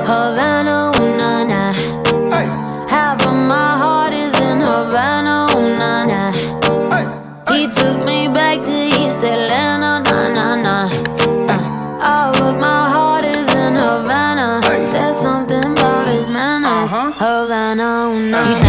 Havana, ooh, nah, nah. Half of my heart is in Havana, ooh, nah, nah. He took me back to East Atlanta, nah, nah, nah. All of my heart is in Havana. There's something about his manners. Havana, ooh, nah, nah.